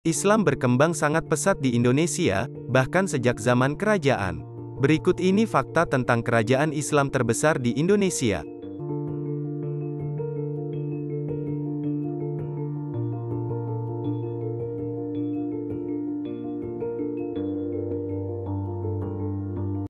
Islam berkembang sangat pesat di Indonesia, bahkan sejak zaman kerajaan. Berikut ini fakta tentang kerajaan Islam terbesar di Indonesia.